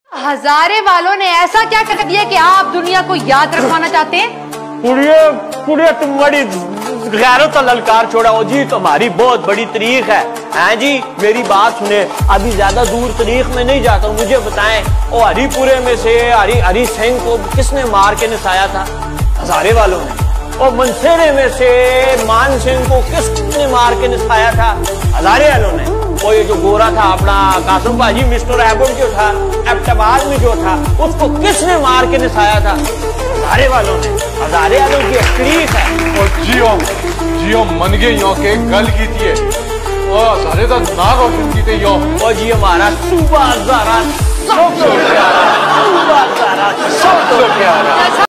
हजारे वालों ने ऐसा क्या कर दिया कि आप दुनिया को याद रखवाना चाहते हैं? कुड़िया तुम बड़ी गैरत और ललकार छोड़ा हो जी, तुम्हारी बहुत बड़ी तारीख है जी। मेरी बात सुने, अभी ज्यादा दूर तारीख में नहीं जाता हूँ, मुझे बताएं वो हरिपुरे में से हरी सिंह को किसने मार के नसाया था? हजारे वालों ने। और मनसेरे में से मान सिंह को किसने मार के नसाया था? हजारे वालों ने। वो ये जो गोरा था अपना कासम भाजी मिस्टर एबोड जो था एबटाबाद में जो था, उसको किसने मार के नसाया था? हजारे वालों ने। हजारे वालों की तकलीफ है। और जियो मन गए यो के गल की थी और हजारे का ना रोशन की थे यो। और जी हमारा सूबा हजारा सबसे प्यारा, सूबा हजारा सबसे प्यारा।